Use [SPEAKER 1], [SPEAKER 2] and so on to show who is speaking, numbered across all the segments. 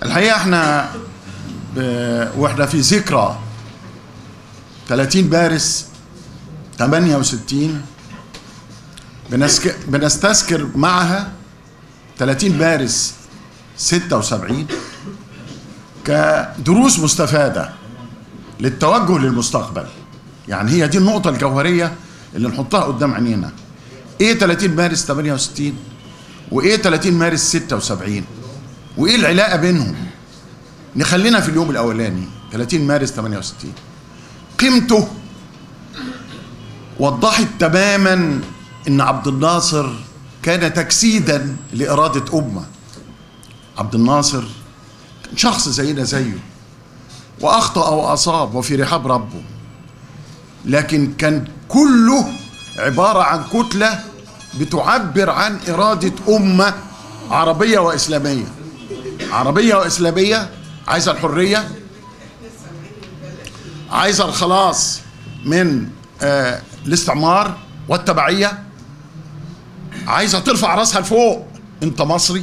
[SPEAKER 1] الحقيقة احنا واحنا في ذكرى 30 مارس 68 بنستذكر معها 30 مارس 76 كدروس مستفادة للتوجه للمستقبل. يعني هي دي النقطة الجوهرية اللي نحطها قدام عينينا. ايه 30 مارس 68 وايه 30 مارس 76 وايه العلاقة بينهم؟ نخلينا في اليوم الاولاني 30 مارس 68. قيمته وضحت تماما ان عبد الناصر كان تجسيدا لإرادة أمة. عبد الناصر شخص زينا زيه وأخطأ وأصاب وفي رحاب ربه، لكن كان كله عبارة عن كتلة بتعبر عن إرادة أمة عربية وإسلامية. عربية وإسلامية عايزة الحرية، عايزة الخلاص من الاستعمار والتبعية، عايزة ترفع راسها لفوق. انت مصري.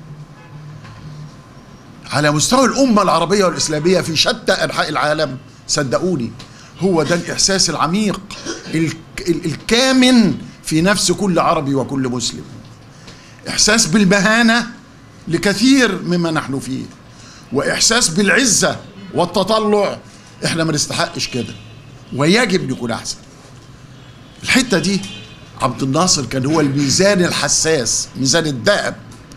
[SPEAKER 1] على مستوى الأمة العربية والإسلامية في شتى أنحاء العالم، صدقوني هو ده الإحساس العميق الكامن في نفس كل عربي وكل مسلم. إحساس بالمهانة لكثير مما نحن فيه، وإحساس بالعزة والتطلع. إحنا ما نستحقش كده ويجب نكون أحسن. الحتة دي عبد الناصر كان هو الميزان الحساس، ميزان الذهب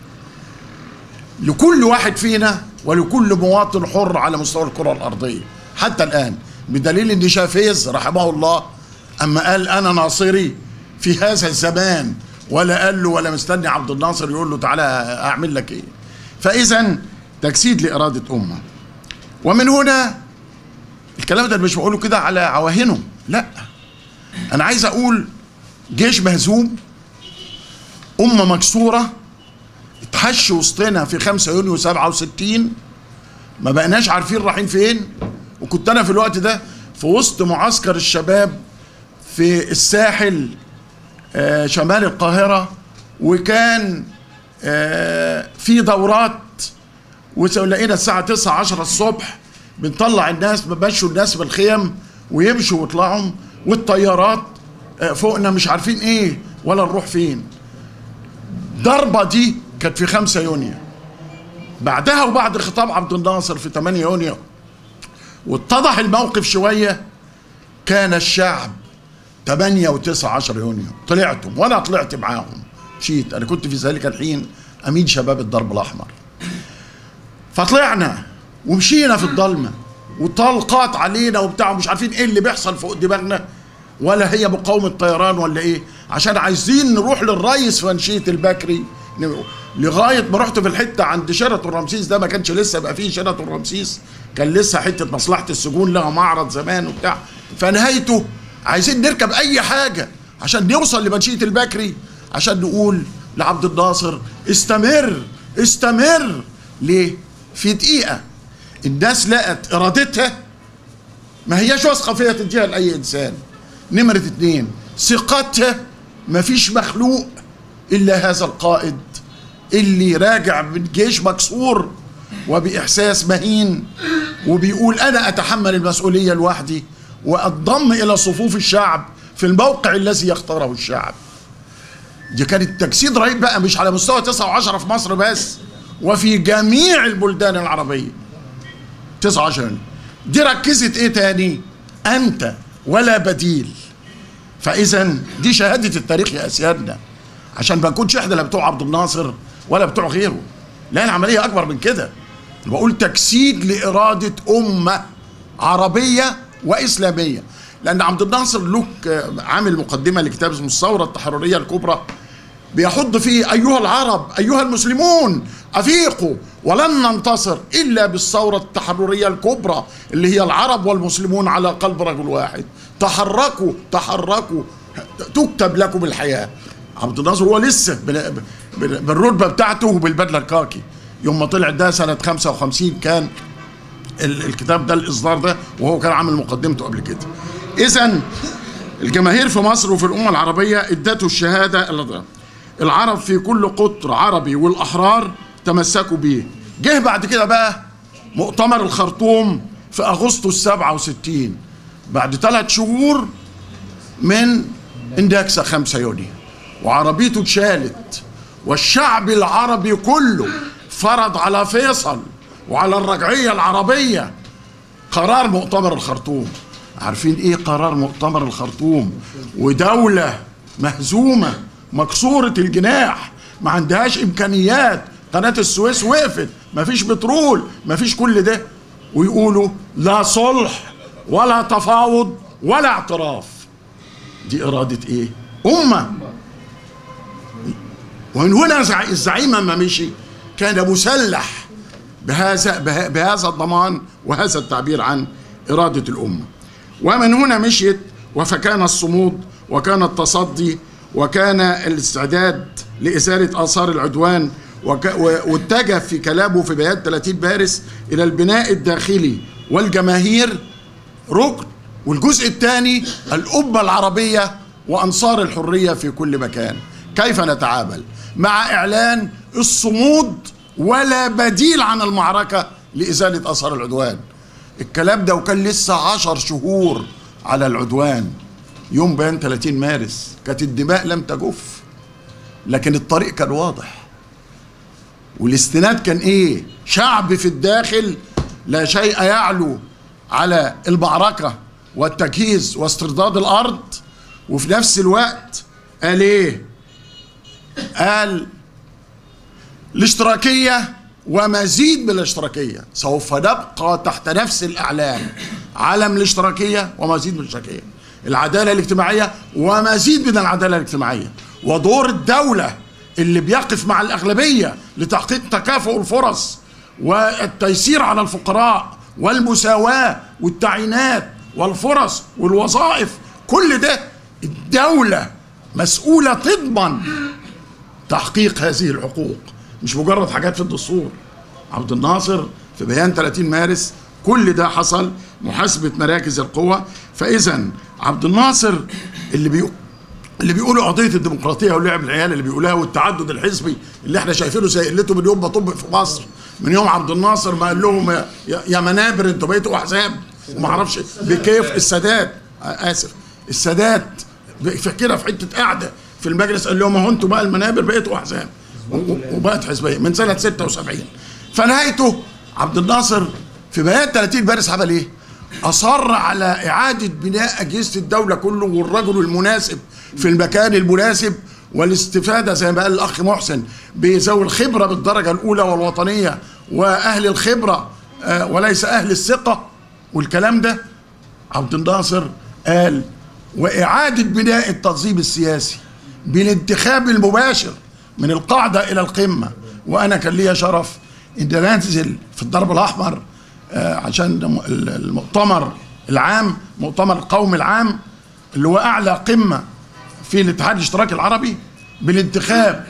[SPEAKER 1] لكل واحد فينا ولكل مواطن حر على مستوى الكرة الأرضية حتى الآن، بدليل ان شافيز رحمه الله اما قال انا ناصري في هذا الزمان، ولا قال له ولا مستني عبد الناصر يقول له تعالى اعمل لك ايه. فاذا تجسيد لإرادة أمة. ومن هنا الكلام ده مش بقوله كده على عواهنه، لا، انا عايز اقول جيش مهزوم، أمة مكسورة، اتحش وسطنا في 5 يونيو 67، ما بقناش عارفين رايحين فين. وكنت انا في الوقت ده في وسط معسكر الشباب في الساحل شمال القاهرة، وكان في دورات، ولقينا الساعة 9 10 الصبح بنطلع الناس، بمشوا الناس بالخيم ويمشوا ويطلعوا، والطيارات فوقنا مش عارفين ايه ولا نروح فين. ضربة دي كانت في 5 يونيو. بعدها وبعد خطاب عبد الناصر في 8 يونيو واتضح الموقف شوية، كان الشعب 8 و9 10 يونيو طلعتم، وانا طلعت معاهم، مشيت، انا كنت في ذلك الحين امين شباب الدرب الاحمر. فطلعنا ومشينا في الضلمة وطلقات علينا وبتاع، مش عارفين ايه اللي بيحصل فوق دماغنا، ولا هي مقاومة طيران ولا ايه، عشان عايزين نروح للريس فنشية البكري. لغاية ما رحت في الحتة عند شيراتون رمسيس، ده ما كانش لسه بقى فيه شيراتون رمسيس، كان لسه حتة مصلحة السجون لها معرض زمان وبتاع. فنهايته عايزين نركب اي حاجة عشان نوصل لمنشية البكري، عشان نقول لعبد الناصر استمر استمر. ليه؟ في دقيقة الناس لقت ارادتها، ما هياش واثقة فيها تديها لأي إنسان. نمرة 2 ثقتها، ما فيش مخلوق إلا هذا القائد اللي راجع من جيش مكسور وبإحساس مهين، وبيقول أنا أتحمل المسؤولية لوحدي، وأنضم إلى صفوف الشعب في الموقع الذي يختاره الشعب. دي كانت تجسيد رهيب بقى، مش على مستوى 9 و10 في مصر بس، وفي جميع البلدان العربية. 19 دي ركزت ايه تاني؟ انت ولا بديل. فاذا دي شهادة التاريخ يا اسيادنا، عشان ما نكونش احنا لا بتوع عبد الناصر ولا بتوع غيره، لا، العملية اكبر من كده. بقول تجسيد لإرادة أمة عربية وإسلامية. لأن عبد الناصر له عامل مقدمة لكتاب اسمه الثورة التحررية الكبرى، بيحض فيه أيها العرب أيها المسلمون أفيقوا، ولن ننتصر إلا بالثورة التحررية الكبرى اللي هي العرب والمسلمون على قلب رجل واحد. تحركوا تحركوا تكتب لكم الحياة. عبد الناصر هو لسه بالرتبة بتاعته وبالبدلة الكاكي يوم ما طلع ده سنة 55، كان الكتاب ده الإصدار ده، وهو كان عامل مقدمته قبل كده. إذن الجماهير في مصر وفي الأمة العربية ادته الشهادة. العرب في كل قطر عربي والأحرار تمسكوا به، جه بعد كده بقى مؤتمر الخرطوم في أغسطس 67، بعد 3 شهور من اندكسة 5 يونيو، وعربيته اتشالت، والشعب العربي كله فرض على فيصل وعلى الرجعية العربية قرار مؤتمر الخرطوم. عارفين ايه قرار مؤتمر الخرطوم؟ ودولة مهزومة مكسورة الجناح، ما عندهاش امكانيات، قناة السويس وقفت، ما فيش بترول، ما فيش كل ده، ويقولوا لا صلح ولا تفاوض ولا اعتراف. دي إرادة ايه؟ أمة. ومن هنا الزعيم لما مشي كان مسلح بهذا الضمان وهذا التعبير عن إرادة الأمة. ومن هنا مشيت، فكان الصمود وكان التصدي وكان الاستعداد لإزالة آثار العدوان، واتجه في كلامه في بيان 30 مارس إلى البناء الداخلي والجماهير ركن، والجزء الثاني الأمة العربية وأنصار الحرية في كل مكان. كيف نتعامل مع إعلان الصمود ولا بديل عن المعركة لإزالة آثار العدوان؟ الكلام ده وكان لسه 10 شهور على العدوان. يوم بيان 30 مارس كانت الدماء لم تجف، لكن الطريق كان واضح، والاستناد كان ايه؟ شعب في الداخل لا شيء يعلو على المعركة والتجهيز واسترداد الأرض، وفي نفس الوقت قال ايه؟ قال الاشتراكية ومزيد من الاشتراكية، سوف نبقى تحت نفس الإعلان، علم الاشتراكية ومزيد من الاشتراكية، العدالة الاجتماعية ومزيد من العدالة الاجتماعية، ودور الدولة اللي بيقف مع الأغلبية لتحقيق تكافؤ الفرص والتيسير على الفقراء والمساواة والتعيينات والفرص والوظائف. كل ده الدولة مسؤولة تضمن تحقيق هذه الحقوق، مش مجرد حاجات في الدستور. عبد الناصر في بيان 30 مارس كل ده حصل، محاسبة مراكز القوة. فإذا عبد الناصر اللي بيقولوا قضية الديمقراطية ولعب العيال اللي بيقولها والتعدد الحزبي اللي احنا شايفينه زي قلته من يوم ما طبق في مصر، من يوم عبد الناصر ما قال لهم يا منابر انتوا بقيتوا احزاب وما اعرفش بكيف. السادات السادات كده في حته قاعده في المجلس قال لهم اهو انتوا بقى المنابر بقيتوا احزاب وبقت حزبيه من سنه 76. فنهايته عبد الناصر في بيان 30 مارس عمل ايه؟ اصر على اعاده بناء اجهزه الدوله كله، والرجل المناسب في المكان المناسب، والاستفاده زي ما قال الاخ محسن بذوي الخبره بالدرجه الاولى والوطنيه واهل الخبره وليس اهل الثقه والكلام ده. عبد الناصر قال واعاده بناء التنظيم السياسي بالانتخاب المباشر من القاعده الى القمه. وانا كان لي شرف ان انزل في الدرب الاحمر عشان المؤتمر العام، مؤتمر القومي العام اللي هو اعلى قمه في الاتحاد الاشتراكي العربي بالانتخاب،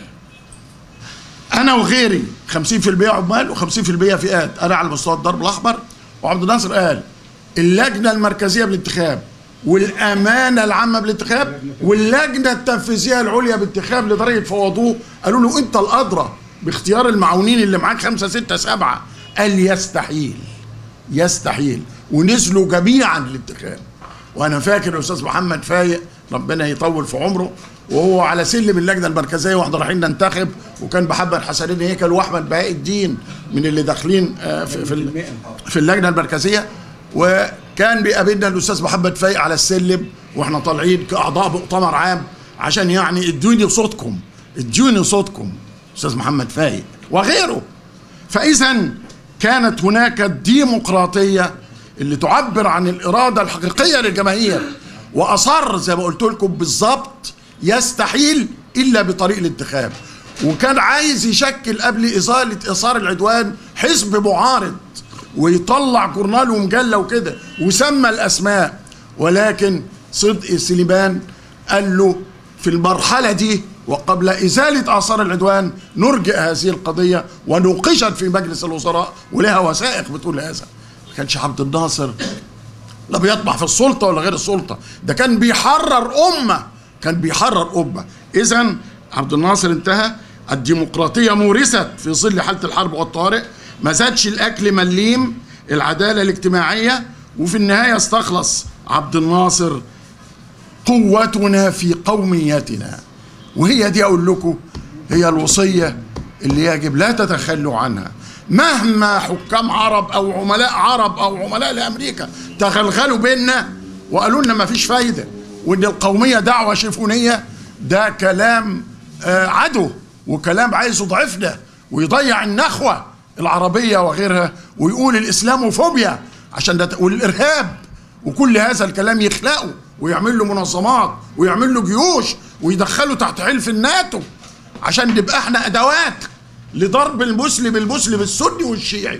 [SPEAKER 1] انا وغيري 50% عمال و50% فئات، انا على مستوى الدرب الاحمر. وعبد الناصر قال اللجنه المركزيه بالانتخاب والامانه العامه بالانتخاب واللجنه التنفيذيه العليا بالانتخاب، لدرجه فوضوه قالوا له انت الادرى باختيار المعاونين اللي معاك 5 6 7. قال يستحيل ونزلوا جميعا للانتخاب. وانا فاكر الاستاذ محمد فايق ربنا يطول في عمره وهو على سلم اللجنه المركزيه واحنا رايحين ننتخب، وكان محمد حسنين هيكل واحمد بهاء الدين من اللي داخلين في اللجنه المركزيه، وكان بيقابلنا الاستاذ محمد فايق على السلم واحنا طالعين كاعضاء مؤتمر عام عشان يعني ادوني صوتكم استاذ محمد فايق وغيره. فاذا كانت هناك الديمقراطيه اللي تعبر عن الاراده الحقيقيه للجماهير، واصر زي ما قلت لكم بالظبط يستحيل الا بطريق الانتخاب. وكان عايز يشكل قبل ازاله اثار العدوان حزب معارض ويطلع جورنال ومجله وكده وسمى الاسماء، ولكن صدقي سليمان قال له في المرحله دي وقبل ازاله اثار العدوان نرجئ هذه القضيه، ونوقشت في مجلس الوزراء ولها وثائق بتقول هذا. ما كانش عبد الناصر لا بيطمح في السلطه ولا غير السلطه، ده كان بيحرر امه، اذا عبد الناصر انتهى. الديمقراطيه مورست في ظل حاله الحرب والطوارئ، ما زادش الاكل مليم، العداله الاجتماعيه. وفي النهايه استخلص عبد الناصر: قوتنا في قوميتنا. وهي دي اقول لكم هي الوصيه اللي يجب لا تتخلوا عنها، مهما حكام عرب او عملاء عرب او عملاء لامريكا تغلغلوا بيننا وقالوا لنا ما فيش فايده وان القوميه دعوه شيفونيه. ده كلام عدو، وكلام عايز يضعفنا ويضيع النخوه العربيه وغيرها، ويقول الاسلاموفوبيا عشان ده والارهاب وكل هذا الكلام يخلقه ويعمل له منظمات ويعمل له جيوش ويدخله تحت حلف الناتو عشان نبقى احنا ادوات لضرب المسلم السني والشيعي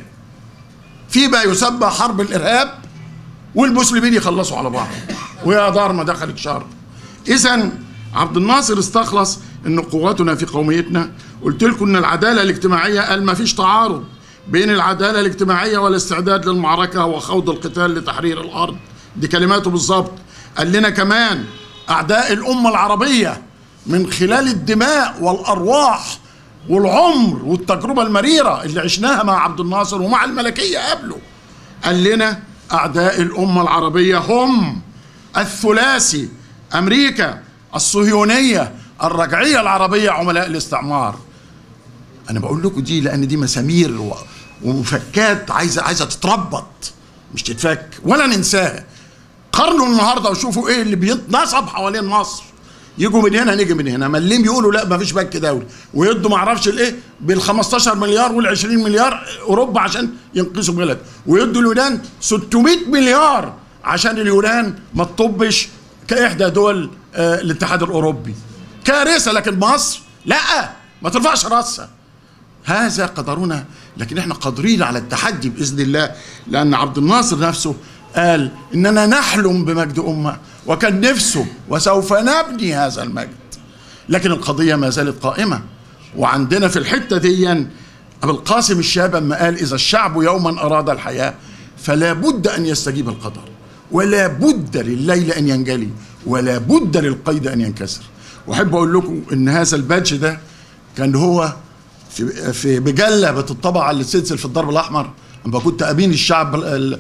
[SPEAKER 1] في ما يسمى حرب الارهاب، والمسلمين يخلصوا على بعض ويا دار ما دخلت شر. اذا عبد الناصر استخلص ان قوتنا في قوميتنا. قلت لكم ان العداله الاجتماعيه قال ما فيش تعارض بين العداله الاجتماعيه والاستعداد للمعركه وخوض القتال لتحرير الارض، دي كلماته بالظبط. قال لنا كمان اعداء الامه العربيه من خلال الدماء والارواح والعمر والتجربه المريره اللي عشناها مع عبد الناصر ومع الملكيه قبله. قال لنا اعداء الامه العربيه هم الثلاثي: امريكا، الصهيونيه، الرجعيه العربيه، عملاء الاستعمار. انا بقول لكم دي لان دي مسامير ومفكات عايزه تتربط مش تتفك ولا ننساها. قارنوا النهارده وشوفوا ايه اللي بيتنصب حوالين مصر. يجوا من هنا نيجي من هنا، مليم يقولوا لا ما فيش بنك دولي ويدوا ما اعرفش الايه بال 15 مليار وال 20 مليار اوروبا عشان ينقذوا بلد، ويدوا اليونان 600 مليار عشان اليونان ما تطبش كاحدى دول الاتحاد الاوروبي. كارثه. لكن مصر لا، ما ترفعش راسها. هذا قدرنا، لكن احنا قادرين على التحدي باذن الله، لان عبد الناصر نفسه قال اننا نحلم بمجد امه وكان نفسه وسوف نبني هذا المجد. لكن القضيه ما زالت قائمه. وعندنا في الحته دي ابو القاسم الشاب اما قال اذا الشعب يوما اراد الحياه فلا بد ان يستجيب القدر، ولا بد لليل ان ينجلي، ولا بد للقيد ان ينكسر. واحب اقول لكم ان هذا البادج ده كان هو في مجله بتطبع على السلسل في الدرب الاحمر. اما كنت امين الشعب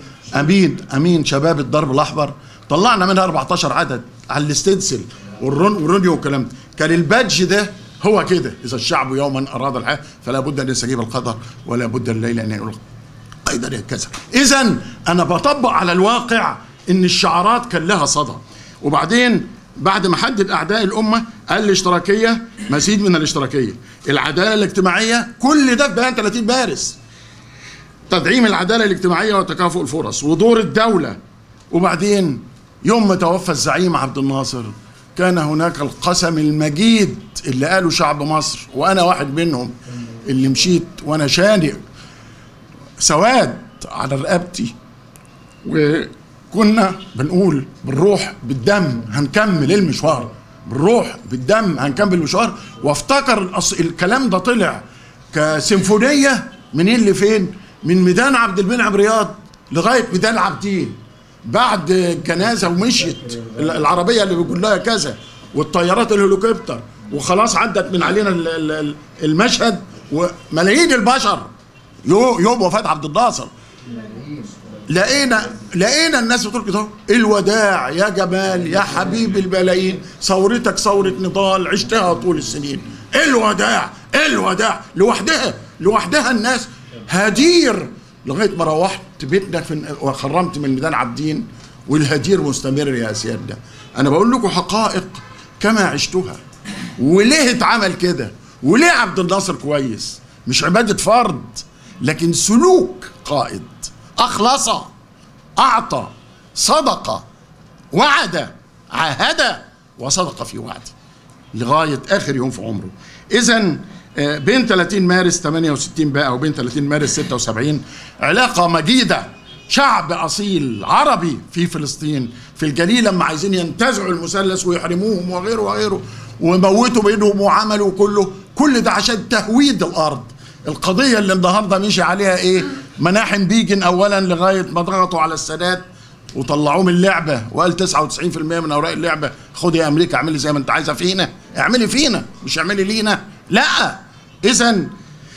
[SPEAKER 1] امين شباب الدرب الاحمر، طلعنا منها 14 عدد على الاستنسل والرونيو والكلام ده. كان البادج ده هو كده: اذا الشعب يوما اراد الحياه فلا بد ان يستجيب القدر ولا بد الليل ان يقول قيد ينكسر. اذا انا بطبق على الواقع ان الشعارات كان لها صدى. وبعدين بعد ما حدد اعداء الامه قال الاشتراكيه مزيد من الاشتراكيه، العداله الاجتماعيه، كل ده في بيان 30 مارس، تدعيم العداله الاجتماعيه وتكافؤ الفرص ودور الدوله. وبعدين يوم ما توفى الزعيم عبد الناصر كان هناك القسم المجيد اللي قاله شعب مصر، وانا واحد منهم اللي مشيت وانا شانق سواد على رقبتي، وكنا بنقول بالروح بالدم هنكمل المشوار، بالروح بالدم هنكمل المشوار. وافتكر الكلام ده طلع كسيمفونيه منين لفين؟ من ميدان عبد المنعم رياض لغايه ميدان العابدين، بعد الجنازه ومشيت العربيه اللي بيقول لها كذا والطيارات الهليكوبتر وخلاص عدت من علينا المشهد، وملايين البشر يوم وفاه عبد الناصر. لقينا الناس بتقول كده: الوداع يا جمال يا حبيب الملايين، ثورتك ثوره نضال عشتها طول السنين، الوداع لوحدها الناس هدير، لغايه ما روحت بيتنا وخرمت من ميدان عابدين، والهدير مستمر يا سيادنا. انا بقول لكم حقائق كما عشتها، وليه اتعمل كده، وليه عبد الناصر كويس، مش عباده فرد لكن سلوك قائد، اخلص، اعطى، صدق، وعد، عاهد، وصدق في وعده لغايه اخر يوم في عمره. اذا بين 30 مارس 68 بقى وبين 30 مارس 76 علاقه مجيده، شعب اصيل عربي في فلسطين في الجليل لما عايزين ينتزعوا المثلث ويحرموهم وغيره وموتوا بينهم وعملوا كل ده عشان تهويد الارض. القضيه اللي النهارده مشي عليها ايه؟ مناحم بيجن اولا لغايه ما ضغطوا على السادات وطلعوه من اللعبه، وقال 99% من اوراق اللعبه خدي يا امريكا اعملي زي ما انت عايزه فينا، اعملي فينا مش اعملي لينا. لا، اذا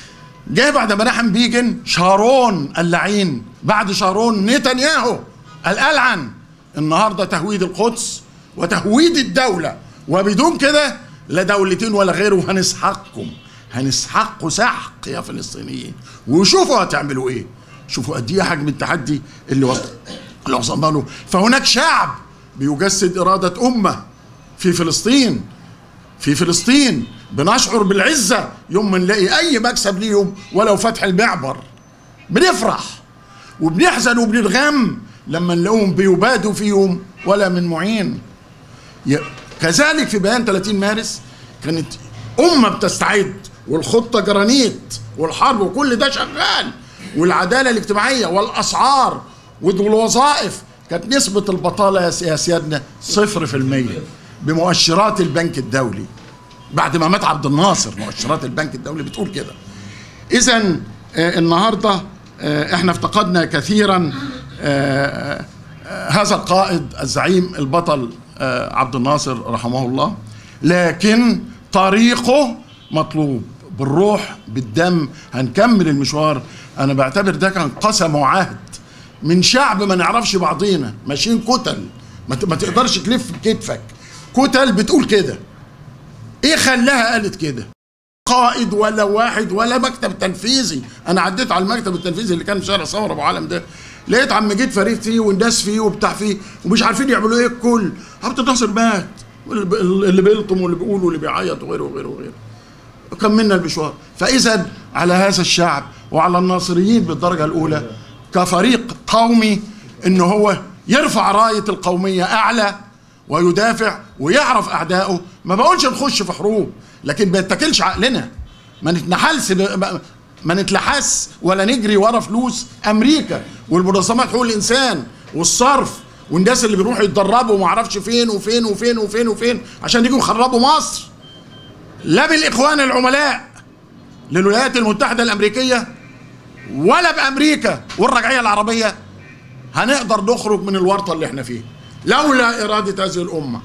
[SPEAKER 1] جه بعد مناحم بيجن شارون اللعين، بعد شارون نتنياهو الألعن. النهارده تهويد القدس وتهويد الدولة، وبدون كده لا دولتين ولا غيره. هنسحقكم، هنسحقكم سحق يا فلسطينيين، وشوفوا هتعملوا ايه. شوفوا قد ايه حجم التحدي اللي وصلنا له. فهناك شعب بيجسد إرادة أمة في فلسطين. في فلسطين بنشعر بالعزة يوم ما نلاقي أي مكسب ليهم ولو فتح المعبر، بنفرح وبنحزن وبنتغم لما نلاقيهم بيبادوا فيهم ولا من معين. كذلك في بيان 30 مارس كانت أمة بتستعد، والخطة جرانيت، والحرب وكل ده شغال، والعدالة الاجتماعية والأسعار والوظائف. كانت نسبة البطالة يا سيادنا 0% بمؤشرات البنك الدولي بعد ما مات عبد الناصر. مؤشرات البنك الدولي بتقول كده. إذن النهاردة احنا افتقدنا كثيرا هذا القائد الزعيم البطل عبد الناصر رحمه الله، لكن طريقه مطلوب بالروح بالدم. هنكمل المشوار. انا بعتبر ده كان قسم وعهد من شعب ما نعرفش بعضينا، ماشيين كتل ما تقدرش تلف كتفك، كتل بتقول كده. ايه خلاها قالت كده؟ قائد ولا واحد ولا مكتب تنفيذي. انا عديت على المكتب التنفيذي اللي كان في شارع ثوره ابو علم ده، لقيت عم جيت فريق فيه والناس فيه وبتاع فيه ومش عارفين يعملوا ايه. الكل عبد الناصر مات، اللي بيلطم واللي بيقول واللي بيعيط وغيره وغيره وغيره. كملنا المشوار. فاذا على هذا الشعب وعلى الناصريين بالدرجه الاولى كفريق قومي ان هو يرفع رايه القوميه اعلى ويدافع ويعرف اعدائه. ما بقولش نخش في حروب، لكن ما نتكلش عقلنا، ما نتنحلش، ما نتلحس ولا نجري ورا فلوس امريكا والمنظمات حقوق الانسان والصرف والناس اللي بيروحوا يتدربوا وما اعرفش فين وفين وفين وفين وفين عشان يجوا يخربوا مصر. لا بالاخوان العملاء للولايات المتحده الامريكيه ولا بامريكا والرجعيه العربيه هنقدر نخرج من الورطه اللي احنا فيه لولا اراده هذه الامه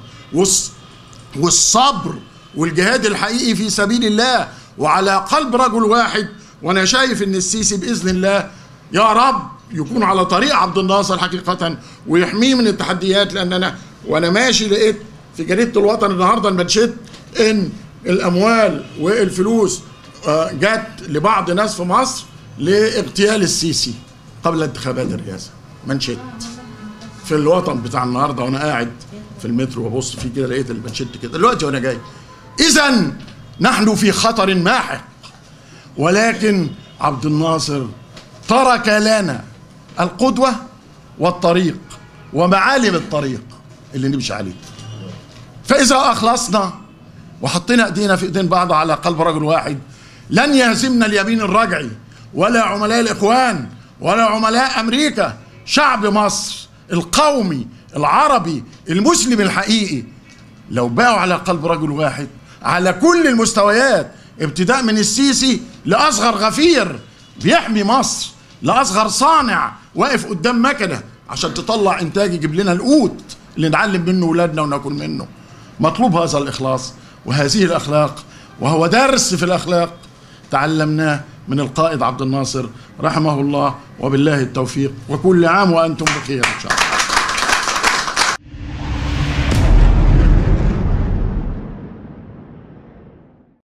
[SPEAKER 1] والصبر والجهاد الحقيقي في سبيل الله وعلى قلب رجل واحد. وانا شايف ان السيسي باذن الله يا رب يكون على طريق عبد الناصر حقيقه ويحميه من التحديات. لان انا وانا ماشي لقيت في جريده الوطن النهارده المنشط ان الاموال والفلوس جت لبعض ناس في مصر لاغتيال السيسي قبل انتخابات الرئاسه. منشط في الوطن بتاع النهارده وانا قاعد في المترو وببص فيه كده لقيت المنشط كده دلوقتي وانا جاي. اذا نحن في خطر ماحق، ولكن عبد الناصر ترك لنا القدوه والطريق ومعالم الطريق اللي نمشي عليه. فاذا اخلصنا وحطينا ايدينا في ايدين بعض على قلب رجل واحد لن يهزمنا اليمين الرجعي ولا عملاء الاخوان ولا عملاء امريكا. شعب مصر القومي العربي المسلم الحقيقي لو بقوا على قلب رجل واحد على كل المستويات، ابتداء من السيسي لاصغر غفير بيحمي مصر، لاصغر صانع واقف قدام مكنه عشان تطلع انتاج يجيب لنا القوت اللي نعلم منه ولادنا وناكل منه. مطلوب هذا الاخلاص وهذه الاخلاق، وهو درس في الاخلاق تعلمناه من القائد عبد الناصر رحمه الله. وبالله التوفيق، وكل عام وانتم بخير ان شاء الله.